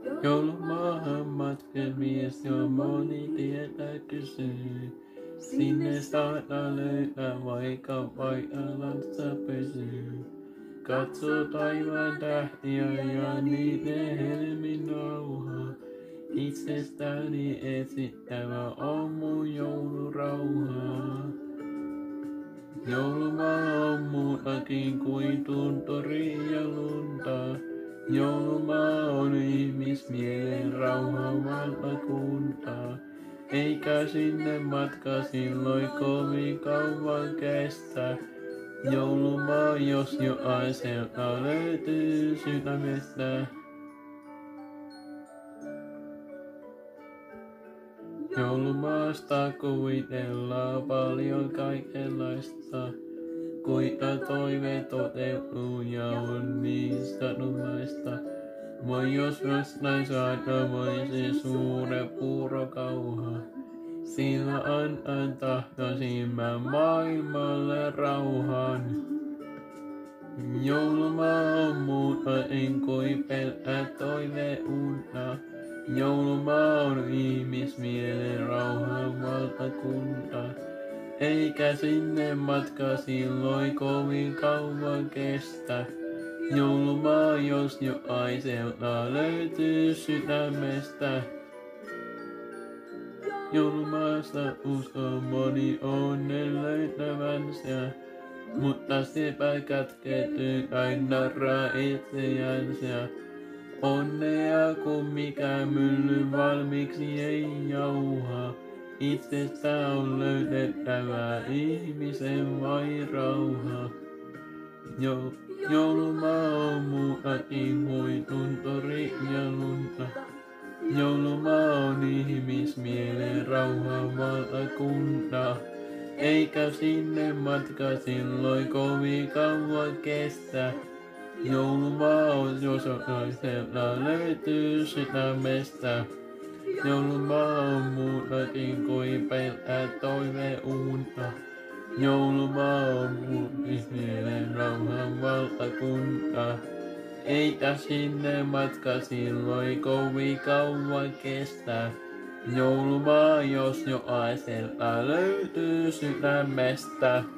Joulumaahan matkamies jo moni tietä kysyy. Sinne saattaa löytää vaikka paikallansa pysyy. Katso taivaan tähtiä ja niiden helmin rauhaa. Itsestäni etsittävä on mun joulurauhaa. Joulumaa on muutakin kuin tunturi ja lunta. Joulumaa on ihmismielen rauhan valtakunta. Eikä sinne matka silloin kovin kauan kestä. Joulumaa, jos jokaiselta löytyy sydämestä. Joulumaasta kuvitellaan paljon kaikenlaista. Kuinka toive toteutuu ja on niin satunnaista. Voi jos jostain saada voisi suuren puurokauha. Sillä annan tahtoisin mä maailmalle rauhan. Joulumaa on muutakin kuin pelkkä toiveunta. Joulumaa on ihmismielen rauhan valtakunta. Eikä sinne matka silloin kovin kauan kestä. Joulumaa, jos jokaiselta löytyy sydämestä. Joulumaasta uskon moni onnen löytävänsä. Mutta sepä kätkeytyy aina itseänsä. Onnea kun mikä mylly valmiiksi ei jauha. Itsestä on löydettävä ihmisen vain rauha. Joulumaa on muutakin kuin tunturi ja lunta. Joulumaa on ihmismielen rauhan valtakunta. Eikä sinne matka silloin kovin kauan kestä. Joulumaa on jos jokaiselta löytyy sydämestä. Joulumaa on muutakin kuin pelkkä toiveunta. Joulumaa on ihmismielen rauhan valtakunta. Eikä sinne matka silloin kovin kauan kestä. Joulumaa, jos jokaiselta löytyy sydämestä.